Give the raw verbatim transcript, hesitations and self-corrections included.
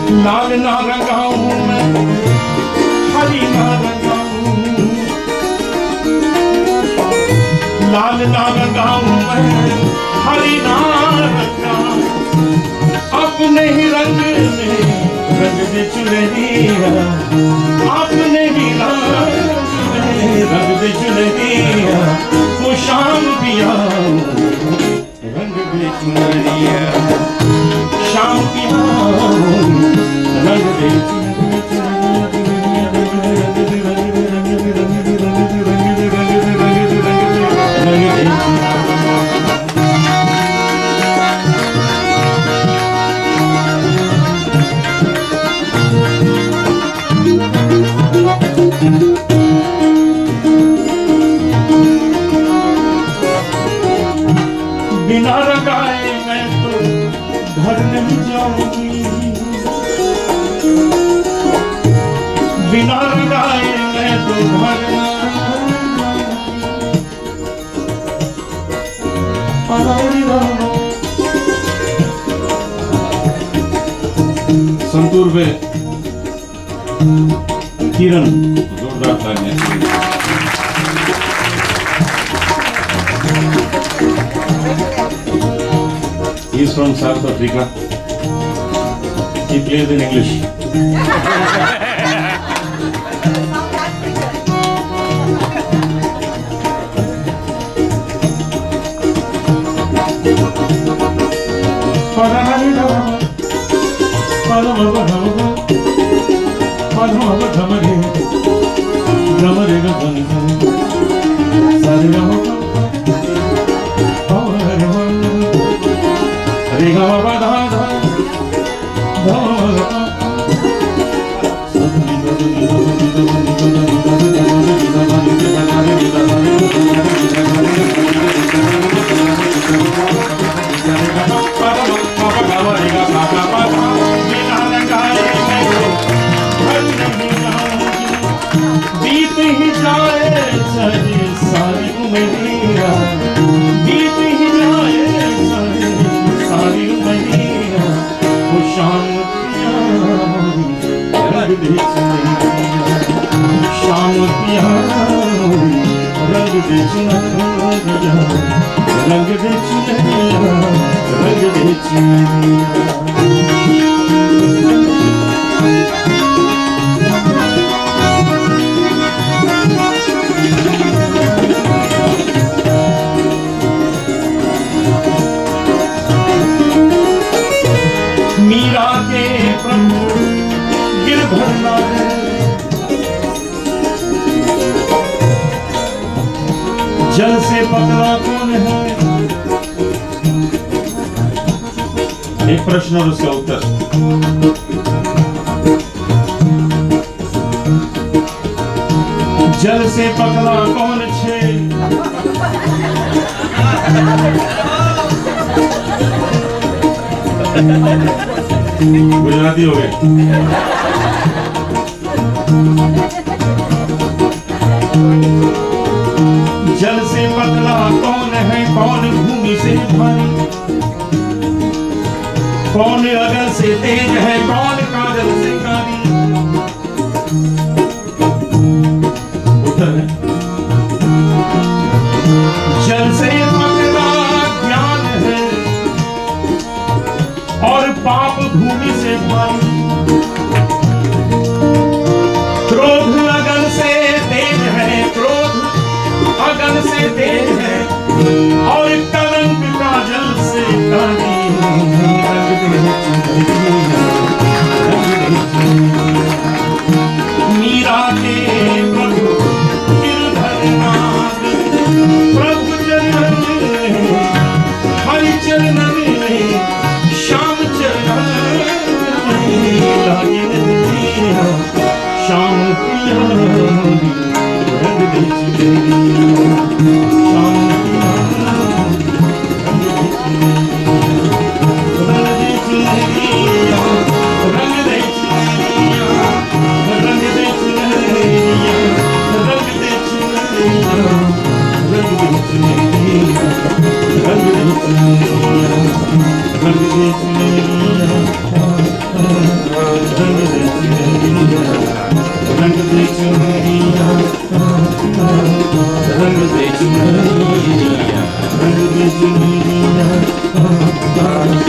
लाल ना रंगाऊं मैं, हरी ना रंगाऊं, लाल ना रंगाऊं मैं, हरी ना रंगाऊं, अपने ही रंग में रंग दे चुनरिया, अपने ही रंग में रंग दे चुनरिया, वो शाम पिया रंग दे चुनरिया, शाम पिया रंग दे चुनरिया। बिना रंगाए मैं तो घर नहीं जाऊंगी, बिना रंगाए मैं तो घर संतूर पे किरण जोरदार तालियां। He's from South Africa. He plays in English. बीत ही जाए सारी उम्रिया, बीत ही जाए सारी उम्रिया, वो शाम पिया रंग दे चुनरिया, शाम पिया रंग दे चुनरिया, रंग दे चुनरिया, रंग दे चुनरिया। मीरा के प्रभु गिरधर नारे, जल से पतला कौन है? एक प्रश्न और उसका उत्तर। जल से पतला कौन छे? गुजराती हो गए। जल से पतला कौन है? कौन भूमि से भारी? कौन अगल से तेज है? कौन काजल से कारी? उत्तर है जल से पतला ज्ञान है और पाप भूमि से भारी। क्रोध अगन से तेज है, क्रोध अगन से तेज है और कलंक काजल से कारी। मीरा के प्रभु गिरधर नाथ, प्रभु चरण हरि चरण श्याम चरण चुनरिया रंग चुनरिया